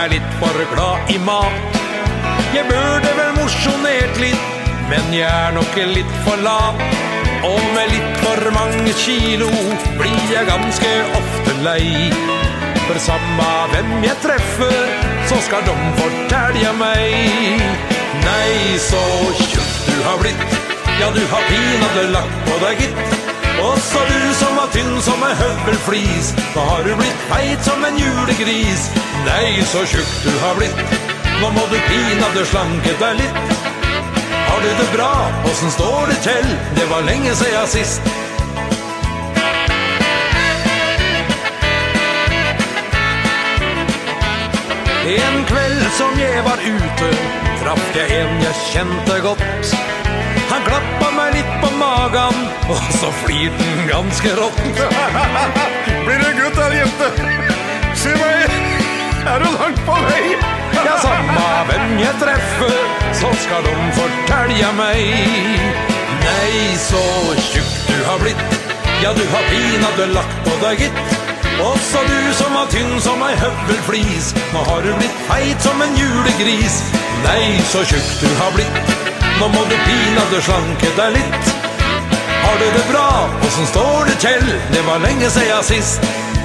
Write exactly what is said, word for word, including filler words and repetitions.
er litt for glad i mat. Jeg burde vel mosjonert litt, men jeg er nok litt for lat. Og med litt for mange kilo blir jeg ganske ofte lei. For samme hvem jeg treffer, så skal de fortelle meg. Nei, så tjukk du har blitt, ja du har pinadø lagt på deg gitt. Også du som var tynn som en høvelflis, nå har du blitt feit som en julegris. Nei, så tjukk du har blitt, nå må du pinadø slanke deg litt. Har du det bra? Hvordan står det til? Det var lenge siden sist. En kveld som jeg var ute, traff jeg en jeg kjente godt. Han klappet meg litt på magen, og så flirte han ganske rått. Blir det gutt eller jente? Si meg, er du langt på vei? Ja, samme hvem jeg treffer, så skal de fortelle meg. Nei, så tjukk du har blitt, ja du har pinadø lagt på deg gitt. Også du som var tynn som ei høvelflis, nå har du blitt feit som en julegris. Nei, så tjukk du har blitt, nå må du pinadø slanke deg litt. Har du det bra? Hvordan står det til? Det var lenge siden sist.